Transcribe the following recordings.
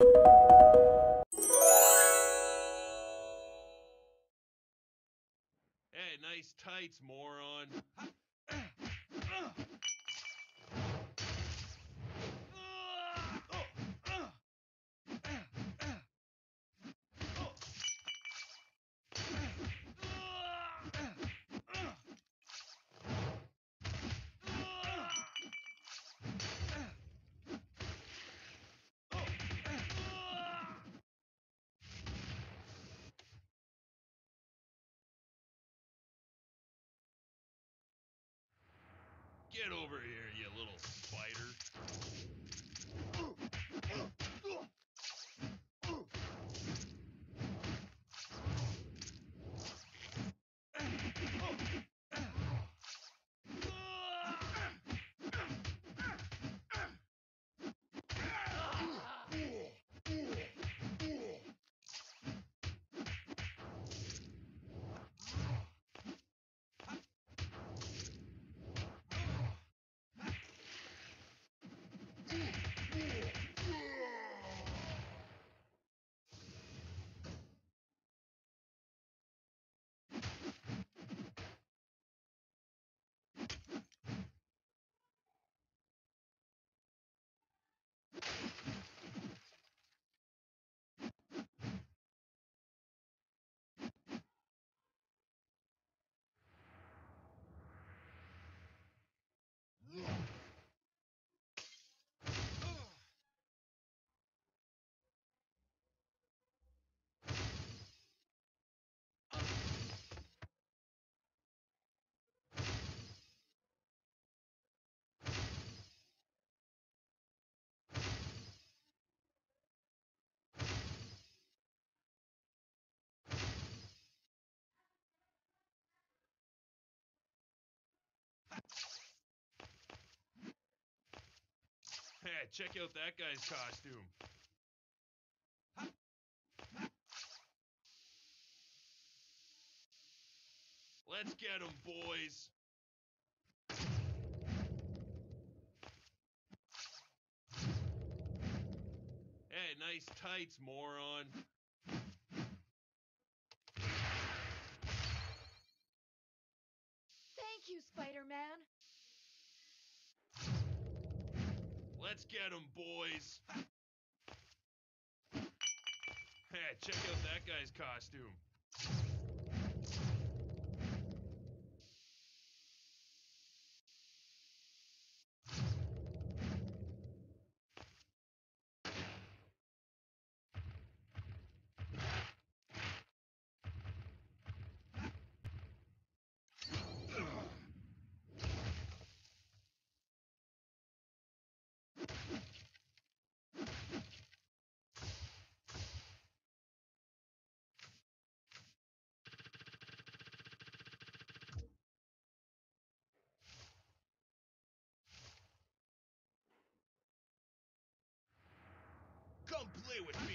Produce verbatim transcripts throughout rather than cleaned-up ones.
Hey, nice tights, moron. Get over here, you little spider. Hey, check out that guy's costume. Let's get him, boys. Hey, nice tights, moron. Thank you, Spider-Man. Let's get him, boys. Hey, check out that guy's costume. Come play with me.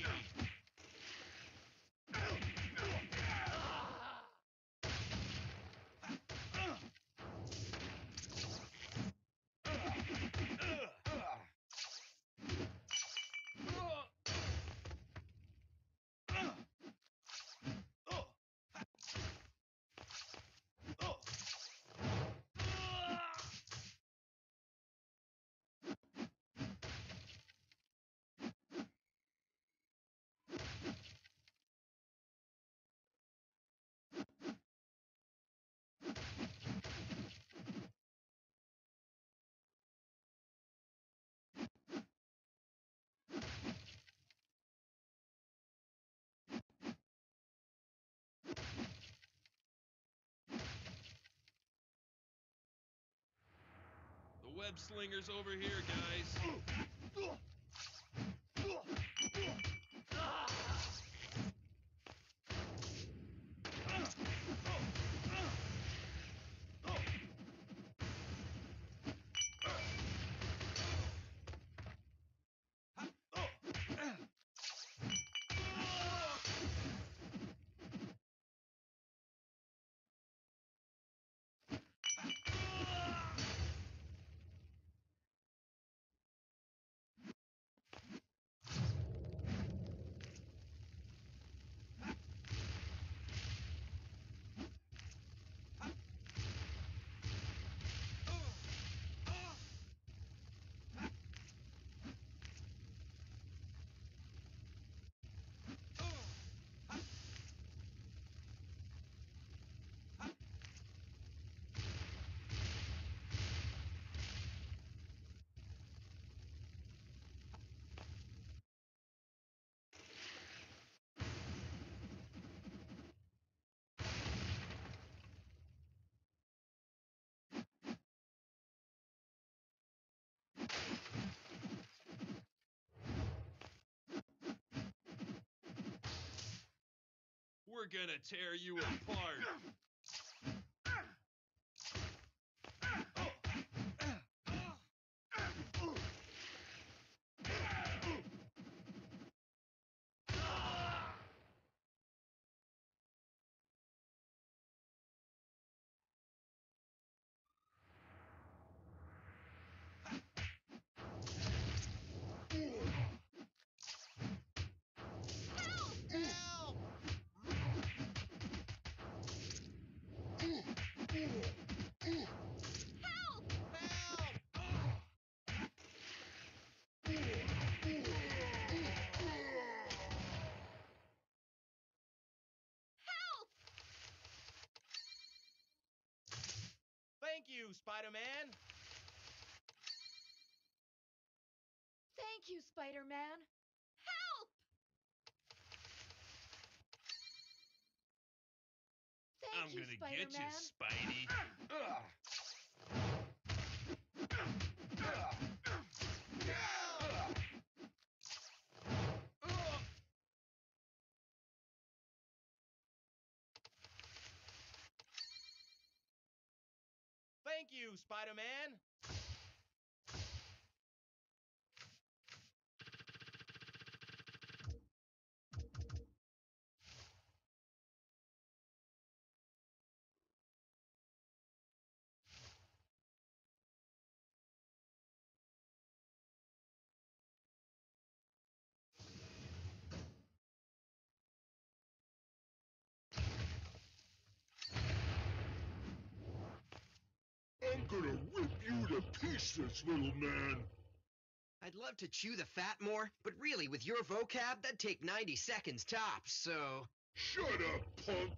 The web slinger's over here, guys. We're gonna tear you apart. Thank you, Spider-Man. Thank you, Spider-Man. Help! Thank I'm you, gonna Spider-Man. get you, Spidey. Thank you, Spider-Man. I'm gonna rip you to pieces, little man. I'd love to chew the fat more, but really, with your vocab, that'd take ninety seconds tops, so... Shut up, punk.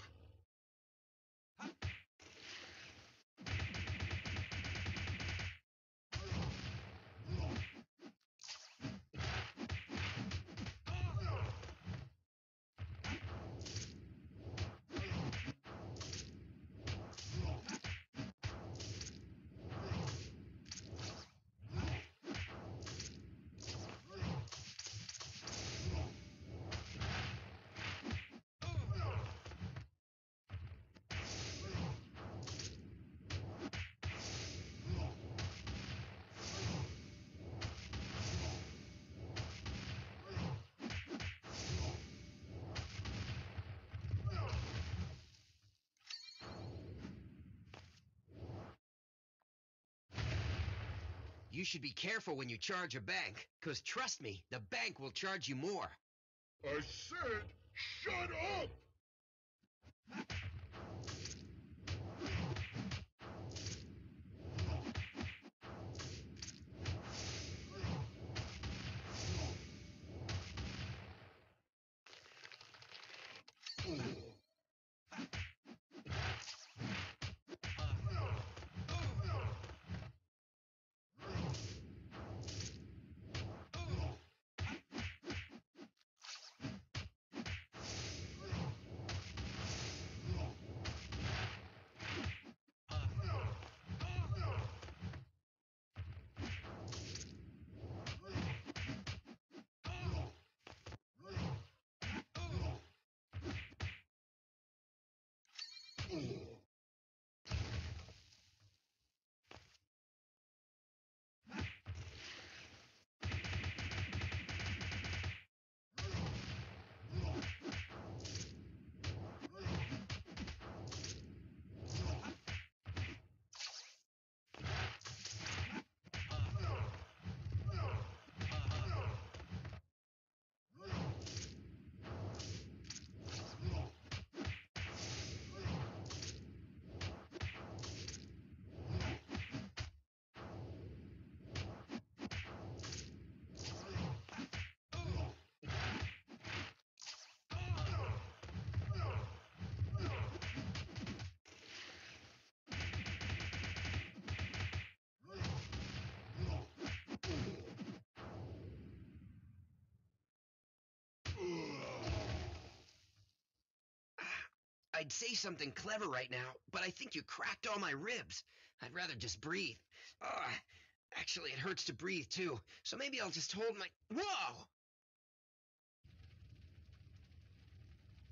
You should be careful when you charge a bank, because trust me, the bank will charge you more. I said, shut up! I'd say something clever right now, but I think you cracked all my ribs. I'd rather just breathe. Ugh. Actually, it hurts to breathe, too, so maybe I'll just hold my... Whoa!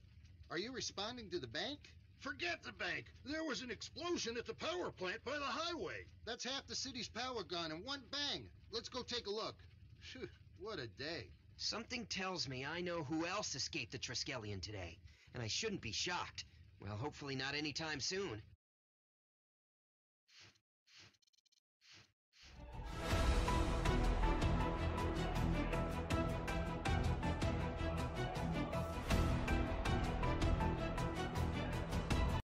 Are you responding to the bank? Forget the bank. There was an explosion at the power plant by the highway. That's half the city's power gone in one bang. Let's go take a look. Phew, what a day. Something tells me I know who else escaped the Triskelion today, and I shouldn't be shocked. Well, hopefully not anytime soon.